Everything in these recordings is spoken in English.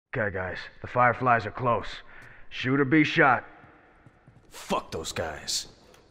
Okay, guys, the Fireflies are close. Shoot or be shot. Fuck those guys.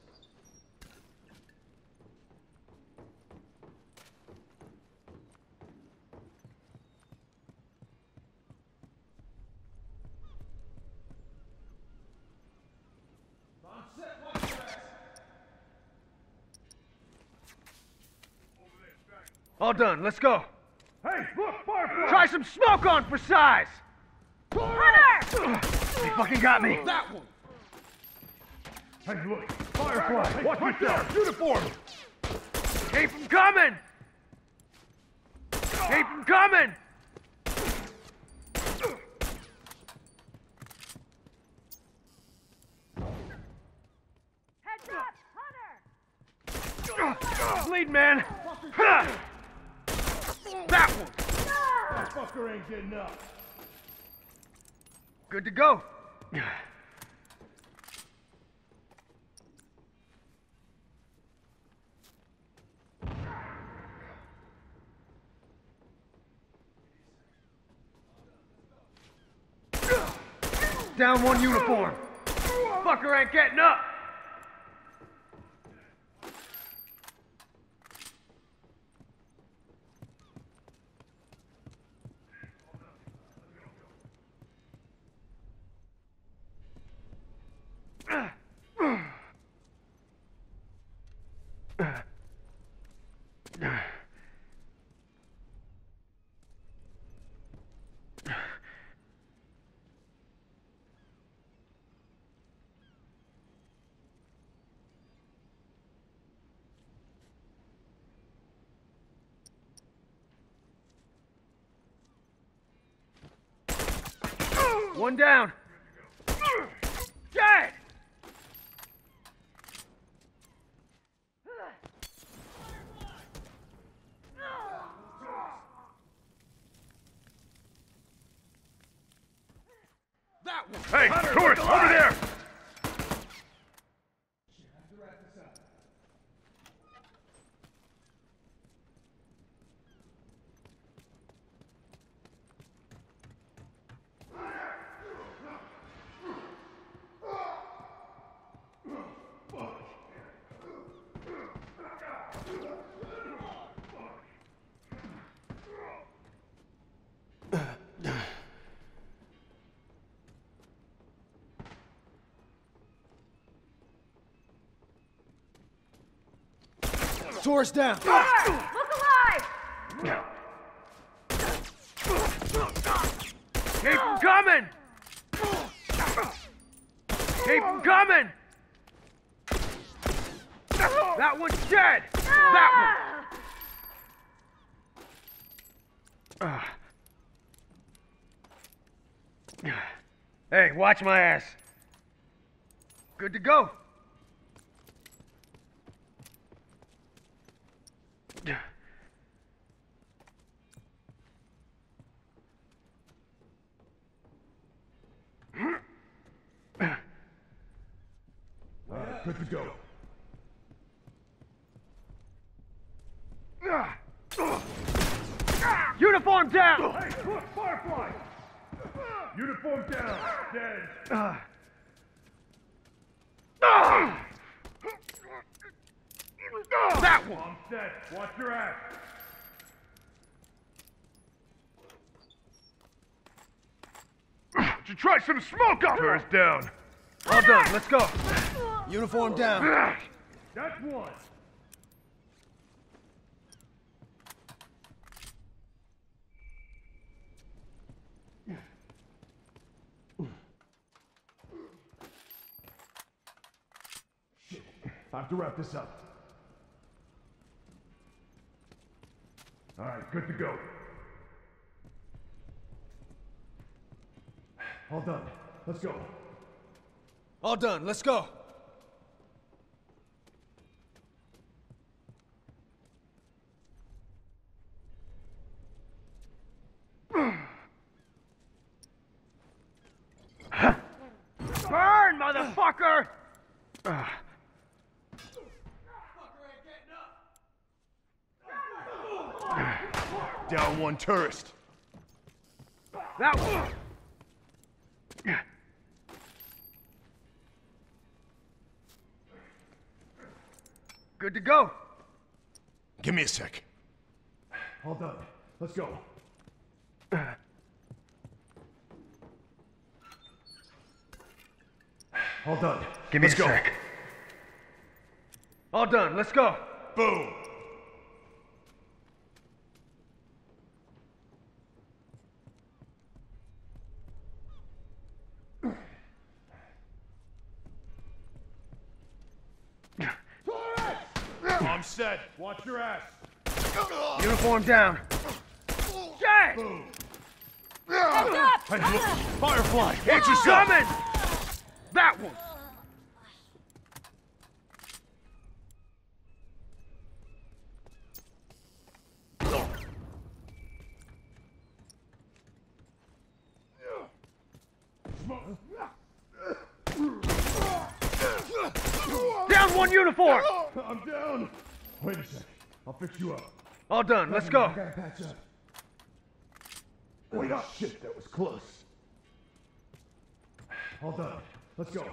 All done, let's go. Hey, look, Firefly! Try some smoke on for size! Hunter! They fucking got me. That one! Hey, look, Firefly! Hey, watch yourself! Uniform! Keep them coming! Keep them coming! Heads up! Hunter! Lead man! That one! That fucker ain't getting up! Good to go. Down one uniform. Fucker ain't getting up. One down. Dead! That one! Hey, tourist, over there! Doors down! Look alive! Keep them coming! Keep them coming! That one's dead! That one! Hey, watch my ass. Good to go. Good to go. Uniform down! Hey, look, Firefly! Uniform down, dead. That one! I'm set. Watch your ass. Should you try some smoke on her? Tourist down. All done, let's go. Uniform down! That's one. Shit. I have to wrap this up. All right, good to go. All done. Let's go. All done, let's go! Burn, motherfucker! Down one tourist. That one! Good to go. Give me a sec. All done. Let's go. All done. Give me Let's a go. sec. All done. Let's go. Boom. I'm set. Watch your ass. Uniform down. Shit! Boom. Heads up! Firefly, watch It's yourself. coming! That one! Down one uniform! I'm down. Wait a sec. I'll fix you up. All done. Let's go. I gotta patch up. Wait up. Shit, that was close. All done. Let's go.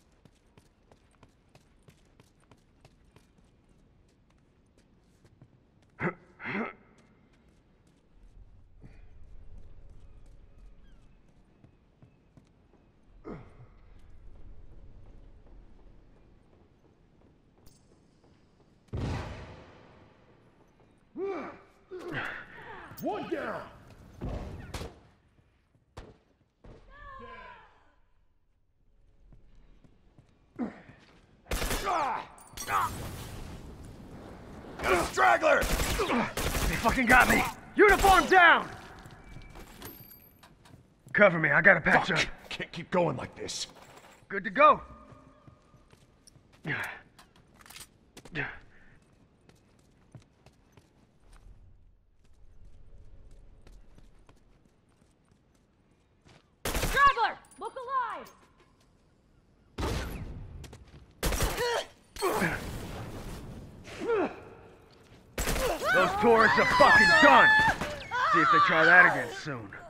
One down. Got a straggler! They fucking got me. Uniform down! Cover me. I gotta patch up. Can't keep going like this. Good to go. Straggler! Look alive! Those tourists are fucking done. See if they try that again soon.